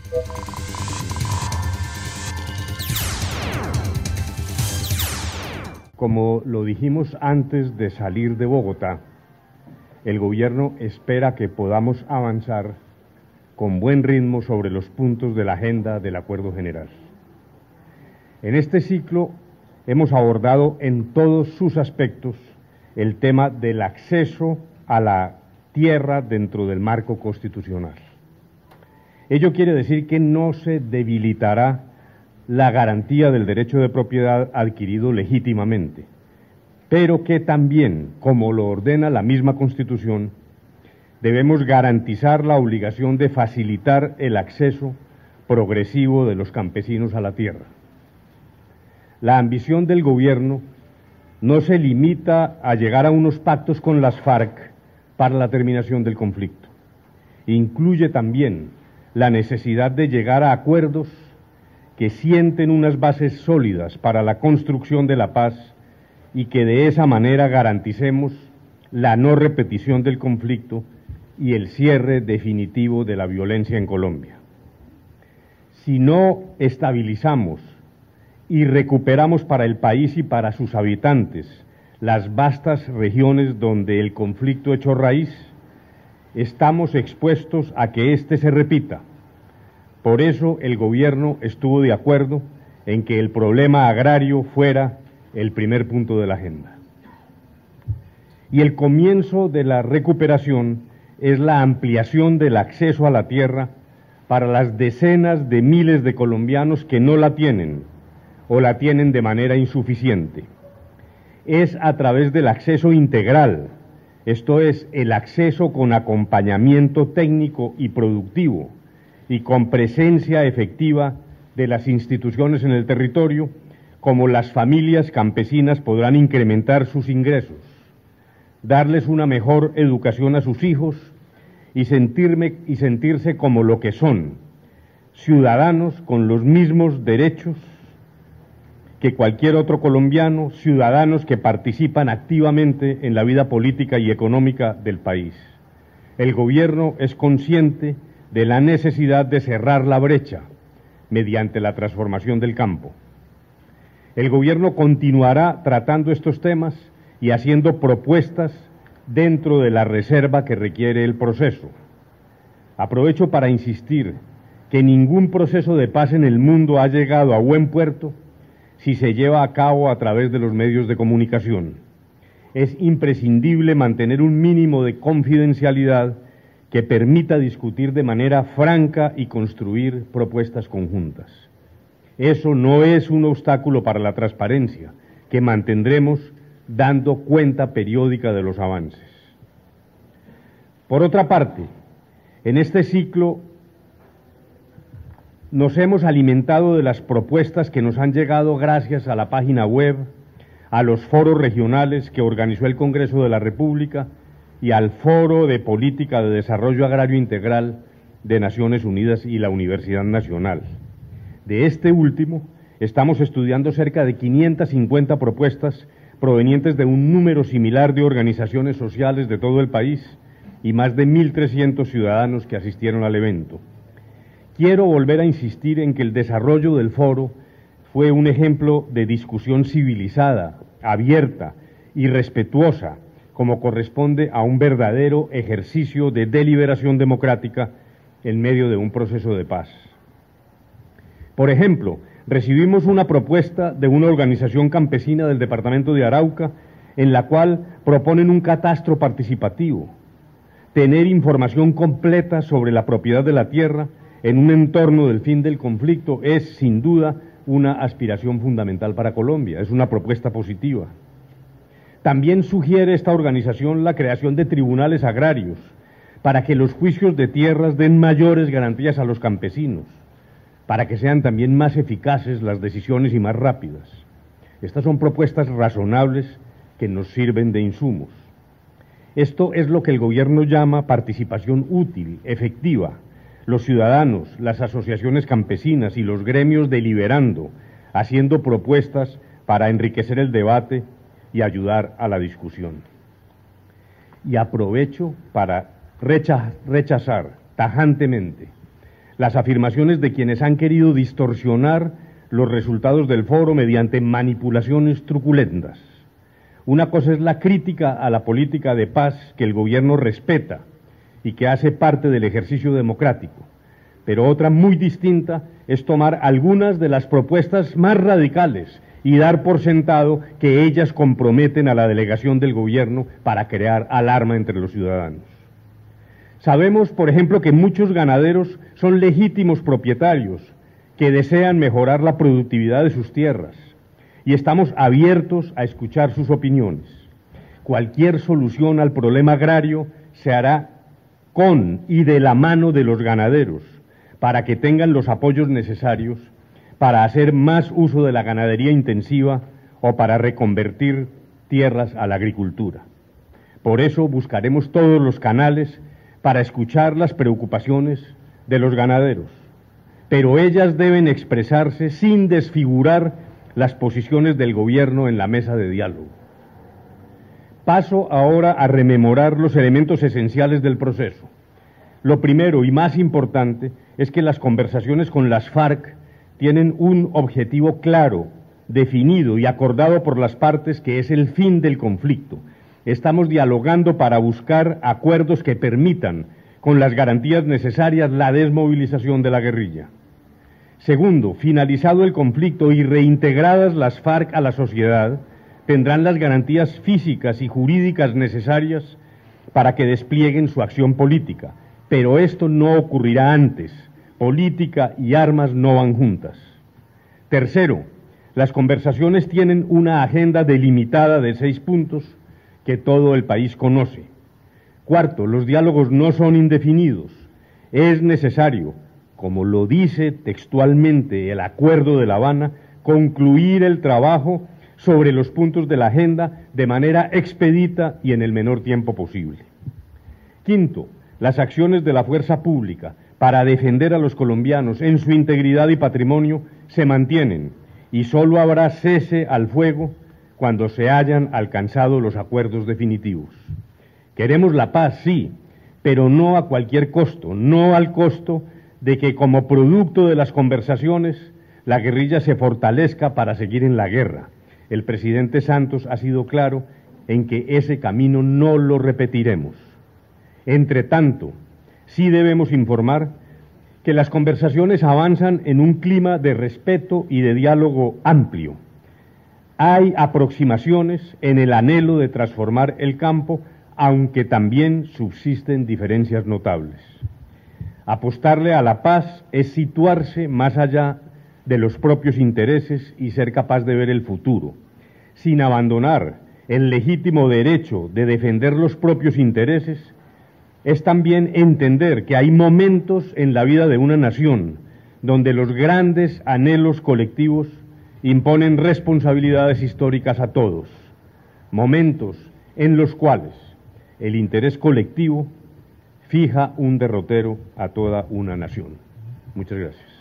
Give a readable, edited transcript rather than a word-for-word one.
Como lo dijimos antes de salir de Bogotá, el gobierno espera que podamos avanzar con buen ritmo sobre los puntos de la agenda del Acuerdo General. En este ciclo hemos abordado en todos sus aspectos el tema del acceso a la tierra dentro del marco constitucional. Ello quiere decir que no se debilitará la garantía del derecho de propiedad adquirido legítimamente, pero que también, como lo ordena la misma Constitución, debemos garantizar la obligación de facilitar el acceso progresivo de los campesinos a la tierra. La ambición del gobierno no se limita a llegar a unos pactos con las FARC para la terminación del conflicto. Incluye también la necesidad de llegar a acuerdos que sienten unas bases sólidas para la construcción de la paz y que de esa manera garanticemos la no repetición del conflicto y el cierre definitivo de la violencia en Colombia. Si no estabilizamos y recuperamos para el país y para sus habitantes las vastas regiones donde el conflicto echó raíz, estamos expuestos a que éste se repita. Por eso el gobierno estuvo de acuerdo en que el problema agrario fuera el primer punto de la agenda. Y el comienzo de la recuperación es la ampliación del acceso a la tierra para las decenas de miles de colombianos que no la tienen o la tienen de manera insuficiente. Es a través del acceso integral, esto es, el acceso con acompañamiento técnico y productivo, y con presencia efectiva de las instituciones en el territorio, como las familias campesinas podrán incrementar sus ingresos, darles una mejor educación a sus hijos y sentirse como lo que son, ciudadanos con los mismos derechos que cualquier otro colombiano, ciudadanos que participan activamente en la vida política y económica del país. El gobierno es consciente de la necesidad de cerrar la brecha mediante la transformación del campo. El gobierno continuará tratando estos temas y haciendo propuestas dentro de la reserva que requiere el proceso. Aprovecho para insistir que ningún proceso de paz en el mundo ha llegado a buen puerto si se lleva a cabo a través de los medios de comunicación. Es imprescindible mantener un mínimo de confidencialidad que permita discutir de manera franca y construir propuestas conjuntas. Eso no es un obstáculo para la transparencia, que mantendremos dando cuenta periódica de los avances. Por otra parte, en este ciclo nos hemos alimentado de las propuestas que nos han llegado gracias a la página web, a los foros regionales que organizó el Congreso de la República y al Foro de Política de Desarrollo Agrario Integral de Naciones Unidas y la Universidad Nacional. De este último, estamos estudiando cerca de 550 propuestas provenientes de un número similar de organizaciones sociales de todo el país y más de 1.300 ciudadanos que asistieron al evento. Quiero volver a insistir en que el desarrollo del foro fue un ejemplo de discusión civilizada, abierta y respetuosa, como corresponde a un verdadero ejercicio de deliberación democrática en medio de un proceso de paz. Por ejemplo, recibimos una propuesta de una organización campesina del departamento de Arauca, en la cual proponen un catastro participativo, tener información completa sobre la propiedad de la tierra en un entorno del fin del conflicto es, sin duda, una aspiración fundamental para Colombia, es una propuesta positiva. También sugiere esta organización la creación de tribunales agrarios para que los juicios de tierras den mayores garantías a los campesinos, para que sean también más eficaces las decisiones y más rápidas. Estas son propuestas razonables que nos sirven de insumos. Esto es lo que el gobierno llama participación útil, efectiva. Los ciudadanos, las asociaciones campesinas y los gremios deliberando, haciendo propuestas para enriquecer el debate y ayudar a la discusión. Y aprovecho para rechazar tajantemente las afirmaciones de quienes han querido distorsionar los resultados del foro mediante manipulaciones truculentas. Una cosa es la crítica a la política de paz que el gobierno respeta y que hace parte del ejercicio democrático, pero otra muy distinta es tomar algunas de las propuestas más radicales y dar por sentado que ellas comprometen a la delegación del gobierno para crear alarma entre los ciudadanos. Sabemos, por ejemplo, que muchos ganaderos son legítimos propietarios que desean mejorar la productividad de sus tierras y estamos abiertos a escuchar sus opiniones. Cualquier solución al problema agrario se hará con y de la mano de los ganaderos para que tengan los apoyos necesarios para hacer más uso de la ganadería intensiva o para reconvertir tierras a la agricultura. Por eso buscaremos todos los canales para escuchar las preocupaciones de los ganaderos, pero ellas deben expresarse sin desfigurar las posiciones del gobierno en la mesa de diálogo. Paso ahora a rememorar los elementos esenciales del proceso. Lo primero y más importante es que las conversaciones con las FARC tienen un objetivo claro, definido y acordado por las partes, que es el fin del conflicto. Estamos dialogando para buscar acuerdos que permitan, con las garantías necesarias, la desmovilización de la guerrilla. Segundo, finalizado el conflicto y reintegradas las FARC a la sociedad, tendrán las garantías físicas y jurídicas necesarias para que desplieguen su acción política. Pero esto no ocurrirá antes. Política y armas no van juntas. Tercero, las conversaciones tienen una agenda delimitada de 6 puntos que todo el país conoce. Cuarto, los diálogos no son indefinidos. Es necesario, como lo dice textualmente el Acuerdo de La Habana, concluir el trabajo sobre los puntos de la agenda de manera expedita y en el menor tiempo posible. Quinto, las acciones de la fuerza pública para defender a los colombianos en su integridad y patrimonio se mantienen y solo habrá cese al fuego cuando se hayan alcanzado los acuerdos definitivos. Queremos la paz, sí, pero no a cualquier costo, no al costo de que como producto de las conversaciones la guerrilla se fortalezca para seguir en la guerra. El presidente Santos ha sido claro en que ese camino no lo repetiremos. Entre tanto, sí debemos informar que las conversaciones avanzan en un clima de respeto y de diálogo amplio. Hay aproximaciones en el anhelo de transformar el campo, aunque también subsisten diferencias notables. Apostarle a la paz es situarse más allá de los propios intereses y ser capaz de ver el futuro, sin abandonar el legítimo derecho de defender los propios intereses. Es también entender que hay momentos en la vida de una nación donde los grandes anhelos colectivos imponen responsabilidades históricas a todos, momentos en los cuales el interés colectivo fija un derrotero a toda una nación. Muchas gracias.